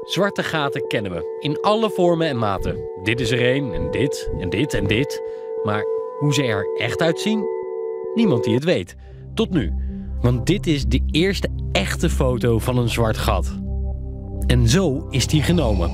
Zwarte gaten kennen we, in alle vormen en maten. Dit is er één, en dit, en dit, en dit. Maar hoe ze er echt uitzien? Niemand die het weet. Tot nu. Want dit is de eerste echte foto van een zwart gat. En zo is die genomen.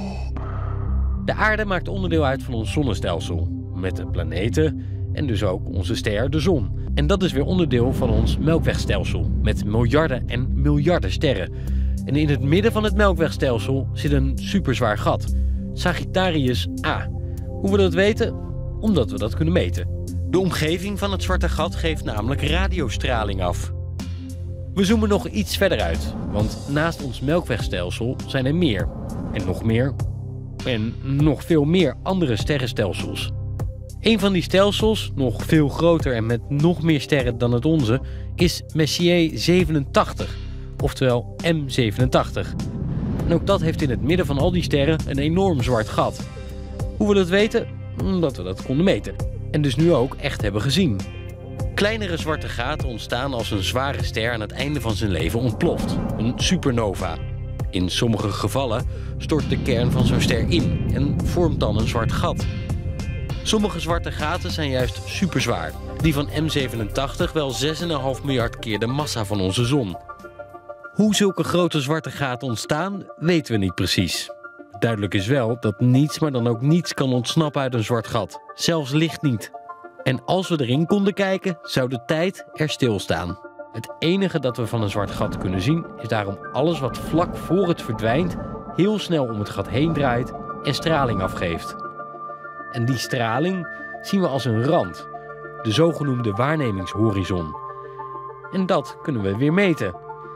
De aarde maakt onderdeel uit van ons zonnestelsel. Met de planeten en dus ook onze ster, de zon. En dat is weer onderdeel van ons melkwegstelsel. Met miljarden en miljarden sterren. En in het midden van het melkwegstelsel zit een superzwaar gat. Sagittarius A. Hoe we dat weten? Omdat we dat kunnen meten. De omgeving van het zwarte gat geeft namelijk radiostraling af. We zoomen nog iets verder uit. Want naast ons melkwegstelsel zijn er meer. En nog meer. En nog veel meer andere sterrenstelsels. Een van die stelsels, nog veel groter en met nog meer sterren dan het onze, is Messier 87. Oftewel M87. En ook dat heeft in het midden van al die sterren een enorm zwart gat. Hoe we dat weten? Omdat we dat konden meten. En dus nu ook echt hebben gezien. Kleinere zwarte gaten ontstaan als een zware ster aan het einde van zijn leven ontploft. Een supernova. In sommige gevallen stort de kern van zo'n ster in en vormt dan een zwart gat. Sommige zwarte gaten zijn juist superzwaar. Die van M87 wel 6,5 miljard keer de massa van onze zon. Hoe zulke grote zwarte gaten ontstaan, weten we niet precies. Duidelijk is wel dat niets, maar dan ook niets kan ontsnappen uit een zwart gat. Zelfs licht niet. En als we erin konden kijken, zou de tijd er stilstaan. Het enige dat we van een zwart gat kunnen zien, is daarom alles wat vlak voor het verdwijnt, heel snel om het gat heen draait en straling afgeeft. En die straling zien we als een rand, de zogenoemde waarnemingshorizon. En dat kunnen we weer meten.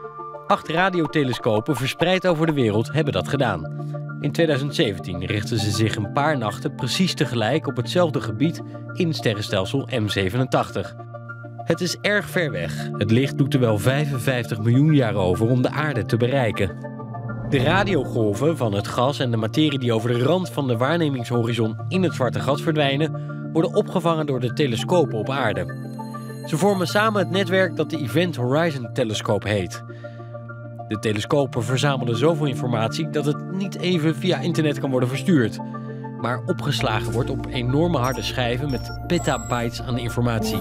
8 radiotelescopen verspreid over de wereld hebben dat gedaan. In 2017 richtten ze zich een paar nachten precies tegelijk op hetzelfde gebied in sterrenstelsel M87. Het is erg ver weg. Het licht doet er wel 55 miljoen jaar over om de aarde te bereiken. De radiogolven van het gas en de materie die over de rand van de waarnemingshorizon in het zwarte gat verdwijnen, worden opgevangen door de telescopen op aarde. Ze vormen samen het netwerk dat de Event Horizon Telescope heet. De telescopen verzamelen zoveel informatie dat het niet even via internet kan worden verstuurd, maar opgeslagen wordt op enorme harde schijven met petabytes aan informatie.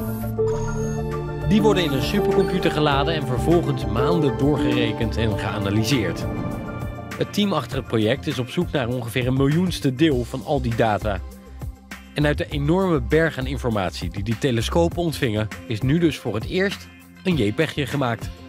Die worden in een supercomputer geladen en vervolgens maanden doorgerekend en geanalyseerd. Het team achter het project is op zoek naar ongeveer een miljoenste deel van al die data. En uit de enorme berg aan informatie die telescopen ontvingen, is nu dus voor het eerst een JPEGje gemaakt.